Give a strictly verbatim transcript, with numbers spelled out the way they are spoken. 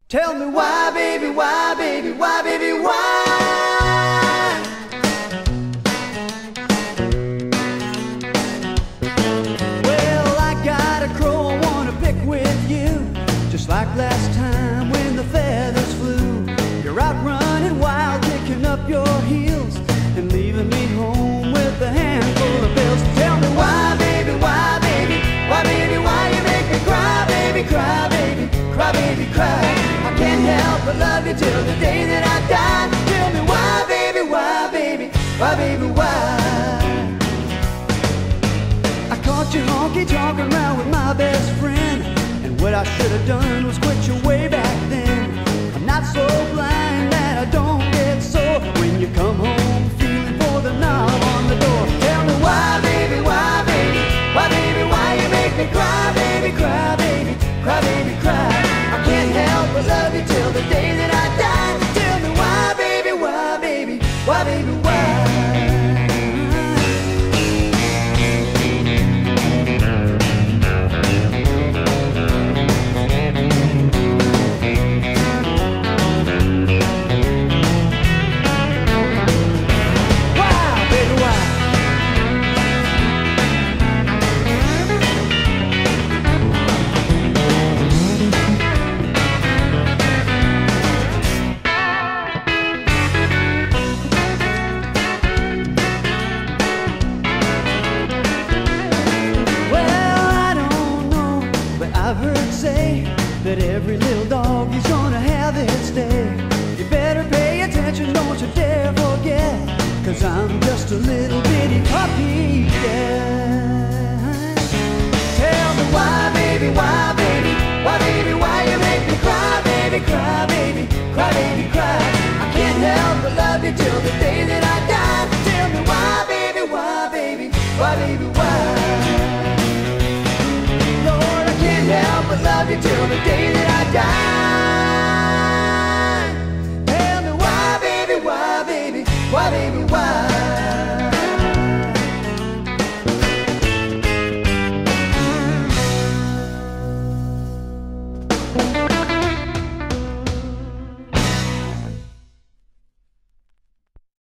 Tell me why, baby, why, baby, why, baby, why? Well, I got a crow I wanna pick with you, just like last time when the feathers flew. You're out running wild, kicking up your heels and leaving me home with a handful of bills. Tell me why, baby, why, baby, why, baby, why you make me cry, baby, cry, baby, cry, baby, cry. I can't help but love you till the day that I die. Tell me why, baby, why, baby, why, baby, why? I caught you honky-tonk around with my best friend, and what I should have done was quit you way back then. I'm not so blind that I don't get sore when you come home feeling for the knob on the door. Tell me why, baby, why, baby, why, baby, why you make me cry, baby, cry, baby, cry, baby, cry. I can't help but love you till the day that I die. Tell me why, baby, why, baby, why, baby, why? I've heard say that every little dog is gonna have its day. You better pay attention, don't you dare forget, 'cause I'm just a little bitty puppy, yeah. Tell me why, baby, why, baby, why, baby, why you make me cry, baby, cry, baby, cry, baby, cry. I can't help but love you till the day that I die. Tell me why, baby, why, baby, why, baby, why? Lord, I can't help but love you till the day that